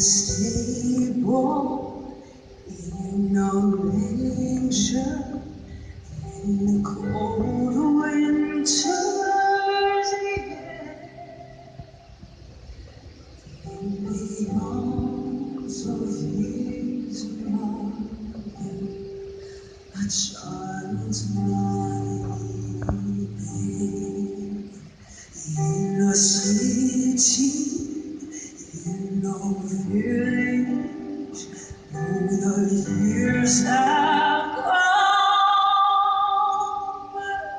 stable, in a manger, in the cold winter's air, in the arms of his mother, a child's mind, in a city, in no village, though the years have gone,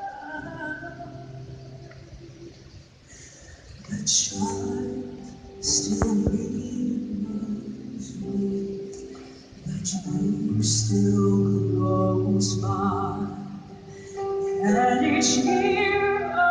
the child still remembers me, the dream still grows by, and each year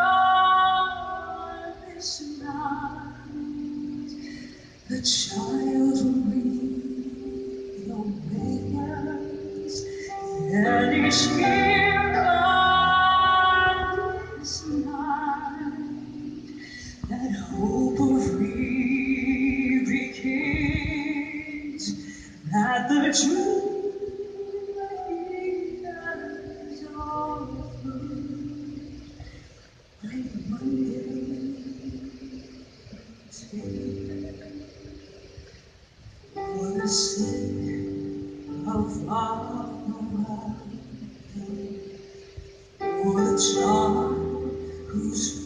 on this night, the child will read your papers, and each year on this night, that hope of re-begins, that the dream that he has offered, might one day take. For the sake of our for the child whose